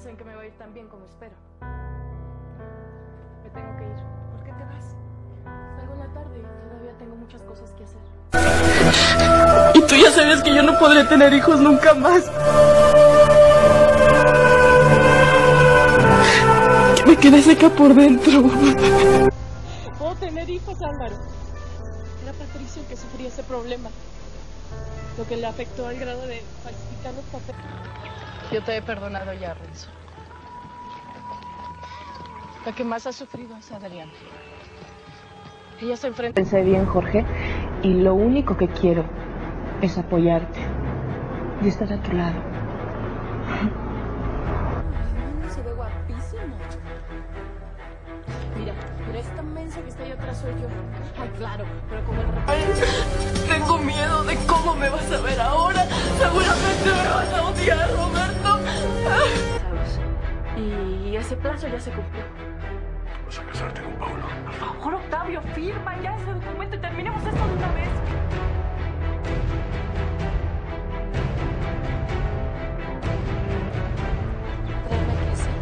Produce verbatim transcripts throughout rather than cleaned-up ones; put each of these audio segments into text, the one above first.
piensen que me va a ir tan bien como espero. Me tengo que ir. ¿Por qué te vas? Salgo en la tarde y todavía tengo muchas cosas que hacer. Y tú ya sabes que yo no podré tener hijos nunca más. Que me quedé seca por dentro. Puedo tener hijos, Álvaro. Era Patricio el que sufría ese problema. Lo que le afectó al grado de falsificar los papeles. Yo te he perdonado ya, Renzo. La que más ha sufrido es Adriana. Ella se enfrenta. Pensé bien, Jorge, y lo único que quiero es apoyarte y estar a tu lado. Se ve guapísimo. Mira, pero esta mensa que está ahí atrás soy yo. Ay, claro, pero como el repente... Tengo miedo de cómo me vas a ver ahora. Seguramente me vas a odiar, Roberto. Y ese plazo ya se cumplió. Vas a casarte con Paulo. Por favor, Octavio, firma ya ese documento y terminemos esto de una vez. Créeme que sí.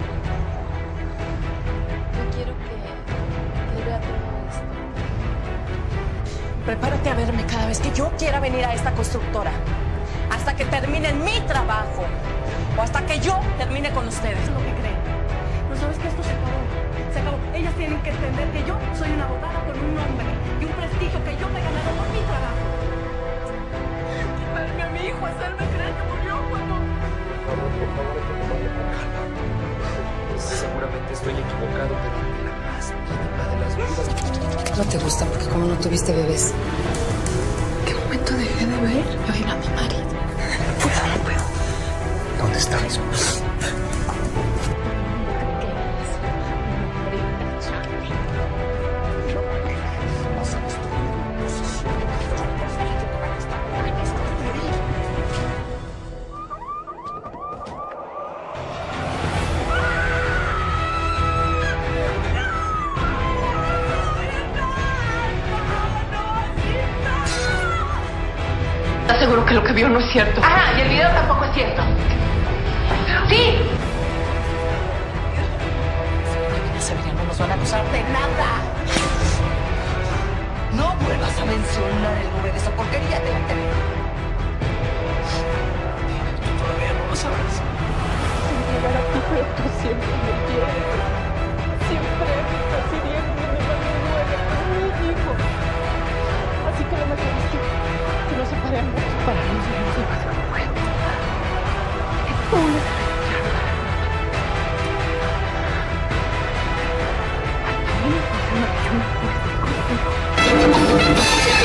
Yo quiero que, que vea todo esto. Prepárate a verme cada vez que yo quiera venir a esta constructora. Hasta que terminen mi trabajo. O hasta que yo termine con ustedes. Es lo que creen. ¿No sabes que esto se acabó? Se acabó. Ellas tienen que entender que yo soy una abogada con un nombre y un prestigio que yo me he ganado por mi trabajo. Quitarme a mi hijo, hacerme creer que murió cuando... Seguramente estoy equivocado, pero la más mínima de las dudas. No te gusta porque como no tuviste bebés. ¿Qué momento dejé de ver? Yo iba a mi marido. Fuera, no puedo. ¿Dónde estamos? ¿Estás seguro que lo que vio no es cierto? Ajá, y el video tampoco es cierto. ¡Sí! Sevilla, no nos van a acusar de nada. No vuelvas a mencionar el nombre de esa porquería de la tele. Tú todavía no lo sabes. Sin llegar a ti, pero tú siempre me quieres. Siempre me estás pidiendo y me mandas nueve con mi hijo. Así que lo mejor es que, que nos separemos para no seguir sin pasar cuenta. Que tú le sabes. A ti, es una que yo no puedo estar contigo.